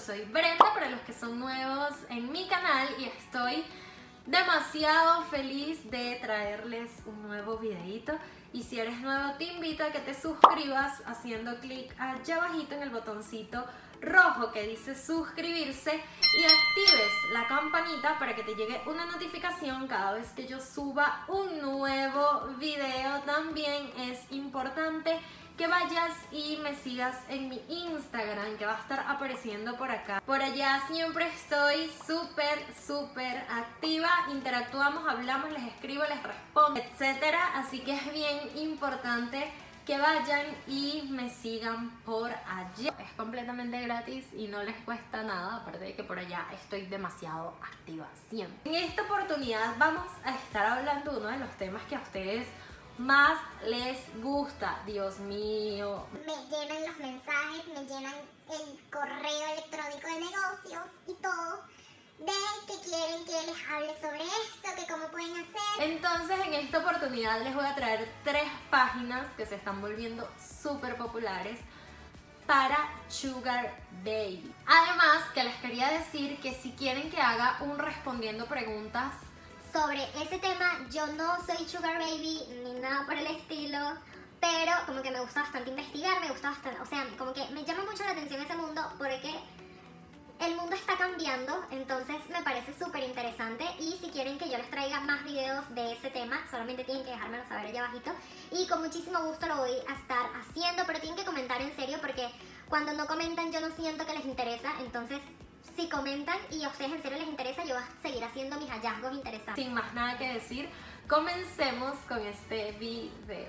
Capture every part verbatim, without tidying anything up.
soy Brenda, para los que son nuevos en mi canal, y estoy demasiado feliz de traerles un nuevo videito. Y si eres nuevo, te invito a que te suscribas haciendo clic allá abajito en el botoncito rojo que dice suscribirse y actives la campanita para que te llegue una notificación cada vez que yo suba un nuevo video. También es importante que vayas y me sigas en mi Instagram, que va a estar apareciendo por acá. Por allá siempre estoy súper, súper activa. Interactuamos, hablamos, les escribo, les respondo, etcétera. Así que es bien importante que vayan y me sigan por allá. Es completamente gratis y no les cuesta nada, aparte de que por allá estoy demasiado activa siempre. En esta oportunidad vamos a estar hablando de uno de los temas que a ustedes más les gusta. Dios mío, me llenan los mensajes, me llenan el correo electrónico de negocios y todo, de que quieren que les hable sobre esto, que cómo pueden hacer. Entonces en esta oportunidad les voy a traer tres páginas que se están volviendo súper populares para Sugar Baby. Además que les quería decir que si quieren que haga un respondiendo preguntas sobre ese tema, yo no soy Sugar Baby ni nada por el estilo, pero como que me gusta bastante investigar, me gusta bastante, o sea, como que me llama mucho la atención ese mundo porque el mundo está cambiando, entonces me parece súper interesante. Y si quieren que yo les traiga más videos de ese tema, solamente tienen que dejármelo saber allá abajito y con muchísimo gusto lo voy a estar haciendo, pero tienen que comentar en serio porque cuando no comentan yo no siento que les interesa. Entonces si comentan y a ustedes en serio les interesa, yo voy a seguir haciendo mis hallazgos interesantes. Sin más nada que decir, comencemos con este video.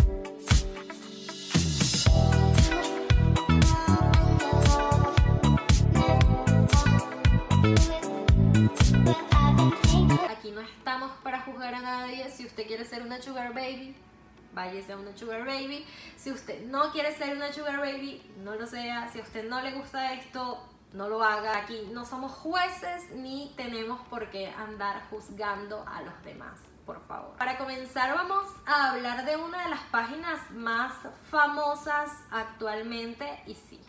Aquí no estamos para juzgar a nadie. Si usted quiere ser una Sugar Baby, váyase a una Sugar Baby. Si usted no quiere ser una Sugar Baby, no lo sea. Si a usted no le gusta esto, no lo haga. Aquí no somos jueces ni tenemos por qué andar juzgando a los demás, por favor. Para comenzar vamos a hablar de una de las páginas más famosas actualmente, y sí,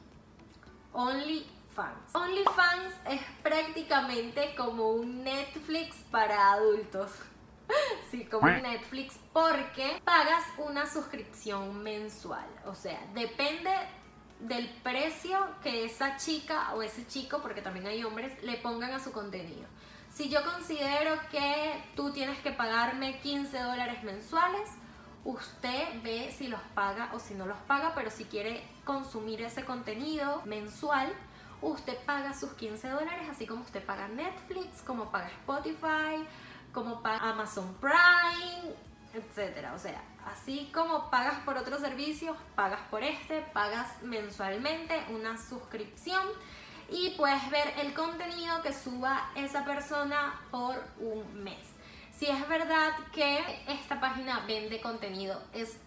OnlyFans. OnlyFans es prácticamente como un Netflix para adultos. Sí, como un Netflix, porque pagas una suscripción mensual. O sea, depende del precio que esa chica o ese chico, porque también hay hombres, le pongan a su contenido. Si yo considero que tú tienes que pagarme quince dólares mensuales, usted ve si los paga o si no los paga, pero si quiere consumir ese contenido mensual, usted paga sus quince dólares, así como usted paga Netflix, como paga Spotify, como paga Amazon Prime, etcétera. O sea, así como pagas por otros servicios, pagas por este, pagas mensualmente una suscripción y puedes ver el contenido que suba esa persona por un mes. Si es verdad que esta página vende contenido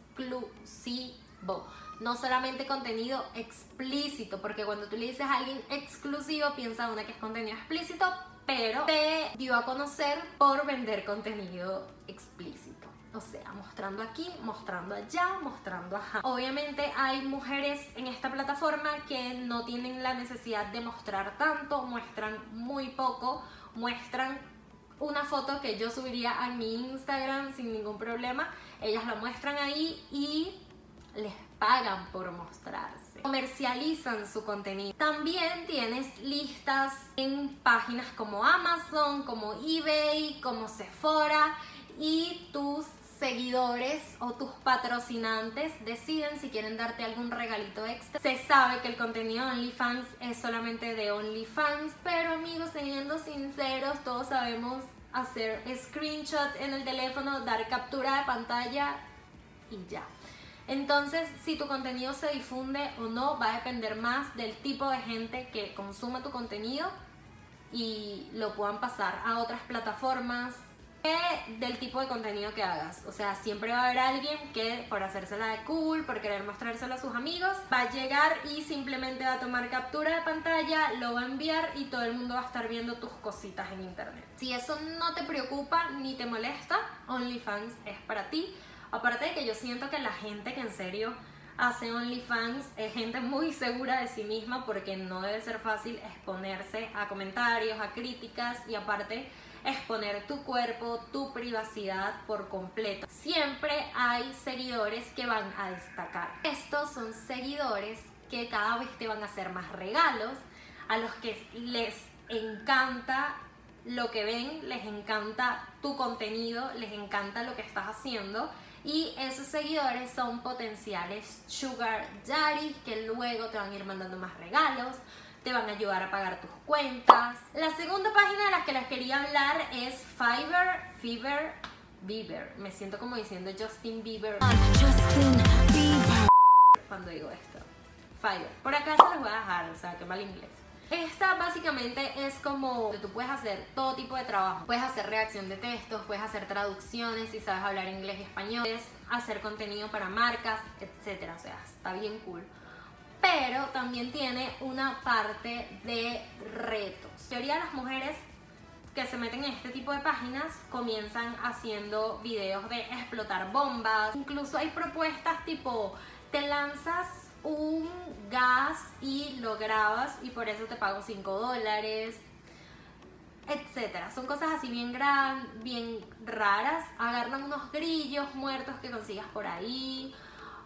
exclusivo, no solamente contenido explícito, porque cuando tú le dices a alguien exclusivo piensa una que es contenido explícito, pero te dio a conocer por vender contenido explícito. O sea, mostrando aquí, mostrando allá, mostrando ajá. Obviamente hay mujeres en esta plataforma que no tienen la necesidad de mostrar tanto, muestran muy poco, muestran una foto que yo subiría a mi Instagram sin ningún problema. Ellas la muestran ahí y les pagan por mostrarse, comercializan su contenido. También tienes listas en páginas como Amazon, como eBay, como Sephora, y tus seguidores o tus patrocinantes deciden si quieren darte algún regalito extra. Se sabe que el contenido de OnlyFans es solamente de OnlyFans, pero amigos, siendo sinceros, todos sabemos hacer screenshot en el teléfono, dar captura de pantalla y ya. Entonces, si tu contenido se difunde o no va a depender más del tipo de gente que consuma tu contenido y lo puedan pasar a otras plataformas, que del tipo de contenido que hagas. O sea, siempre va a haber alguien que por hacérsela de cool, por querer mostrárselo a sus amigos, va a llegar y simplemente va a tomar captura de pantalla, lo va a enviar y todo el mundo va a estar viendo tus cositas en internet. Si eso no te preocupa ni te molesta, OnlyFans es para ti. Aparte de que yo siento que la gente que en serio hace OnlyFans es gente muy segura de sí misma, porque no debe ser fácil exponerse a comentarios, a críticas y aparte exponer tu cuerpo, tu privacidad por completo. Siempre hay seguidores que van a destacar. Estos son seguidores que cada vez te van a hacer más regalos, a los que les encanta lo que ven, les encanta tu contenido, les encanta lo que estás haciendo. Y esos seguidores son potenciales sugar daddies que luego te van a ir mandando más regalos, te van a ayudar a pagar tus cuentas. La segunda página de la que les quería hablar es Fiverr, Fiverr, Bieber. Me siento como diciendo Justin Bieber. Justin Bieber. Cuando digo esto. Fiverr. Por acá se los voy a dejar, o sea, qué mal inglés. Esta básicamente es como tú puedes hacer todo tipo de trabajo. Puedes hacer redacción de textos, puedes hacer traducciones si sabes hablar inglés y español, puedes hacer contenido para marcas, etcétera. O sea, está bien cool. Pero también tiene una parte de retos. La mayoría de las mujeres que se meten en este tipo de páginas comienzan haciendo videos de explotar bombas. Incluso hay propuestas tipo, te lanzas un gas y lo grabas y por eso te pago cinco dólares, etcétera. Son cosas así bien, gran, bien raras. Agarran unos grillos muertos que consigas por ahí,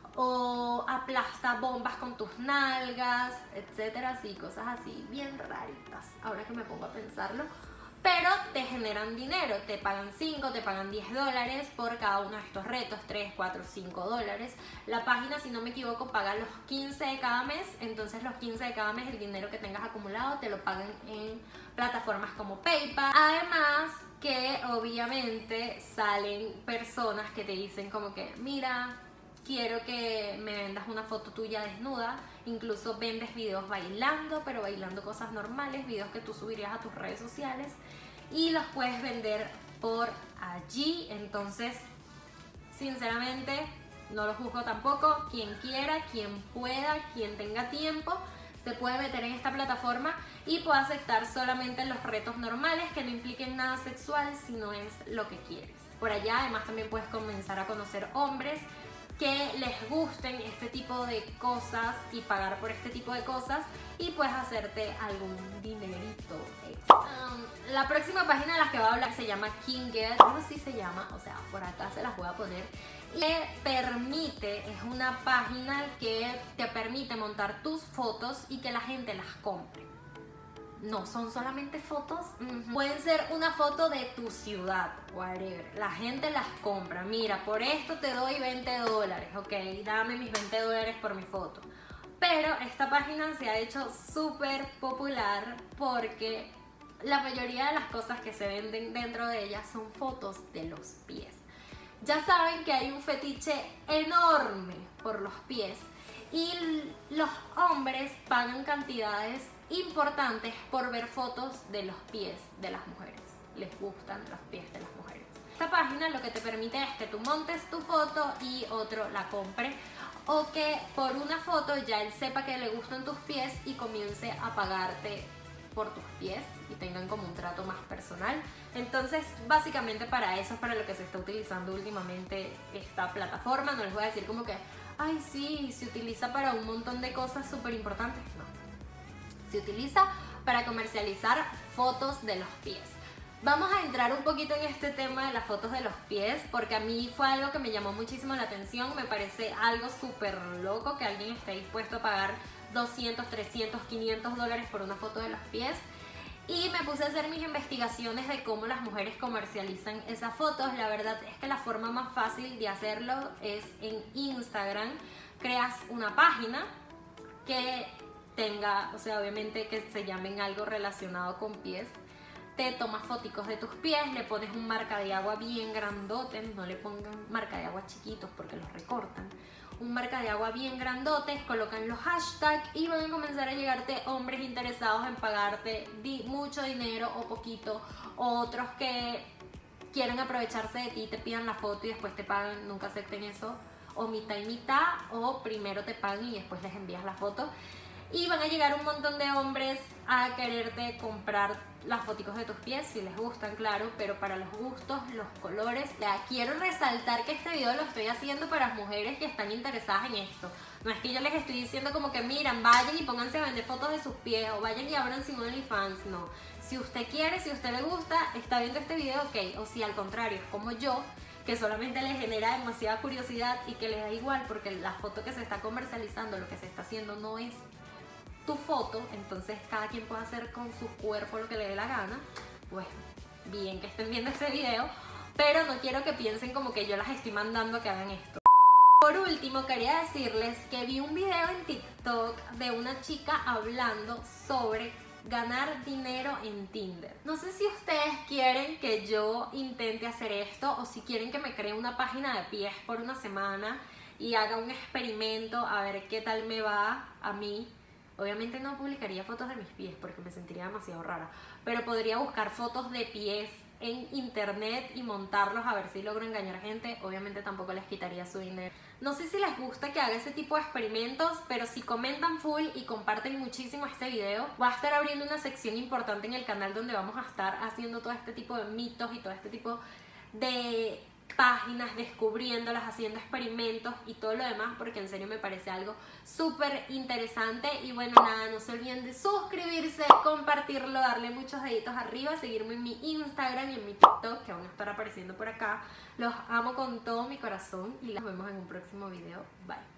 o aplasta bombas con tus nalgas, etcétera. Así, cosas así bien raritas, ahora que me pongo a pensarlo. Pero te generan dinero, te pagan cinco, te pagan diez dólares por cada uno de estos retos, tres, cuatro, cinco dólares. La página, si no me equivoco, paga los quince de cada mes, entonces los quince de cada mes, el dinero que tengas acumulado, te lo pagan en plataformas como PayPal. Además que obviamente salen personas que te dicen como que, mira, quiero que me vendas una foto tuya desnuda. Incluso vendes videos bailando, pero bailando cosas normales, videos que tú subirías a tus redes sociales y los puedes vender por allí. Entonces, sinceramente, no lo juzgo tampoco. Quien quiera, quien pueda, quien tenga tiempo, se puede meter en esta plataforma y puede aceptar solamente los retos normales que no impliquen nada sexual, si no es lo que quieres. Por allá, además, también puedes comenzar a conocer hombres que les gusten este tipo de cosas y pagar por este tipo de cosas, y puedes hacerte algún dinerito extra. Um, la próxima página de las que voy a hablar se llama Kinget, algo así se llama, o sea, por acá se las voy a poner. Que permite, es una página que te permite montar tus fotos y que la gente las compre. No son solamente fotos, uh-huh. Pueden ser una foto de tu ciudad, whatever. La gente las compra. Mira, por esto te doy veinte dólares, ok, dame mis veinte dólares por mi foto. Pero esta página se ha hecho súper popular porque la mayoría de las cosas que se venden dentro de ella son fotos de los pies. Ya saben que hay un fetiche enorme por los pies y los hombres pagan cantidades importantes por ver fotos de los pies de las mujeres. Les gustan los pies de las mujeres. Esta página lo que te permite es que tú montes tu foto y otro la compre, o que por una foto ya él sepa que le gustan tus pies y comience a pagarte por tus pies y tengan como un trato más personal. Entonces, básicamente para eso es para lo que se está utilizando últimamente esta plataforma. No les voy a decir como que, ay sí, se utiliza para un montón de cosas súper importantes. No. Se utiliza para comercializar fotos de los pies. Vamos a entrar un poquito en este tema de las fotos de los pies, porque a mí fue algo que me llamó muchísimo la atención. Me parece algo súper loco que alguien esté dispuesto a pagar doscientos, trescientos, quinientos dólares por una foto de los pies. Y me puse a hacer mis investigaciones de cómo las mujeres comercializan esas fotos. La verdad es que la forma más fácil de hacerlo es en Instagram. Creas una página que tenga, o sea, obviamente que se llamen algo relacionado con pies. Te tomas foticos de tus pies, le pones un marca de agua bien grandote, no le pongan marca de agua chiquitos porque los recortan. Un marca de agua bien grandote, colocan los hashtags y van a comenzar a llegarte hombres interesados en pagarte di mucho dinero o poquito, o otros que quieren aprovecharse de ti, te pidan la foto y después te pagan. Nunca acepten eso, o mitad y mitad, o primero te pagan y después les envías la foto. y van a llegar un montón de hombres a quererte comprar las fotos de tus pies, si les gustan, claro, pero para los gustos, los colores. Ya, quiero resaltar que este video lo estoy haciendo para las mujeres que están interesadas en esto. No es que yo les estoy diciendo como que miran, vayan y pónganse a vender fotos de sus pies o vayan y abran sin OnlyFans, no. Si usted quiere, si a usted le gusta, está viendo este video, ok. O si al contrario, como yo, que solamente les genera demasiada curiosidad y que les da igual porque la foto que se está comercializando, lo que se está haciendo no es tu foto, entonces cada quien puede hacer con su cuerpo lo que le dé la gana, pues bien que estén viendo este video, pero no quiero que piensen como que yo las estoy mandando a que hagan esto. Por último, quería decirles que vi un video en TikTok de una chica hablando sobre ganar dinero en Tinder. No sé si ustedes quieren que yo intente hacer esto o si quieren que me cree una página de pies por una semana y haga un experimento a ver qué tal me va a mí. Obviamente no publicaría fotos de mis pies porque me sentiría demasiado rara, pero podría buscar fotos de pies en internet y montarlos a ver si logro engañar gente. Obviamente tampoco les quitaría su dinero. No sé si les gusta que haga ese tipo de experimentos, pero si comentan full y comparten muchísimo este video, voy a estar abriendo una sección importante en el canal donde vamos a estar haciendo todo este tipo de mitos y todo este tipo de páginas, descubriéndolas, haciendo experimentos y todo lo demás, porque en serio me parece algo súper interesante. Y bueno, nada, no se olviden de suscribirse, compartirlo, darle muchos deditos arriba, seguirme en mi Instagram y en mi TikTok, que van a estar apareciendo por acá. Los amo con todo mi corazón y nos vemos en un próximo video. Bye.